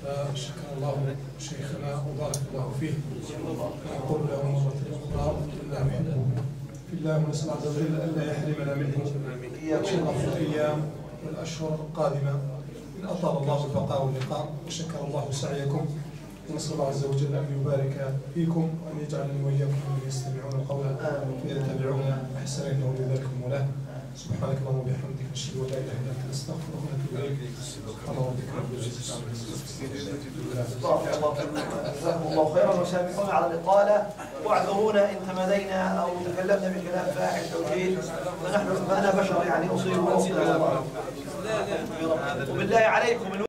شكر الله شيخنا وبارك الله فيه. نقول له مرة أخرى إنا نحبه في الله، ونسأل عز وجل ألا يحرمنا منه شرف الأيام والأشهر القادمة إن أطال الله البقاء واللقاء. شكر الله سعيكم، ونسأل الله عز وجل أن يبارك فيكم وأن يجعلني وإياكم ممن يستمعون القول فيتبعون أحسنه إنه بذلك مولاه. سبحانك اللهم وبحمدك، نشهد أن لا إله إلا أنت، نستغفرك ونتوب إليك. سبحان ربك رب العزة عما يصفون. جزاكم الله خيرا، وسامحونا على الإطالة، واعذرونا إن تمادينا أو تكلمنا بكلام فاحش أو جيد، فأنا بشر يعني أصيب وأخطئ، وبالله عليكم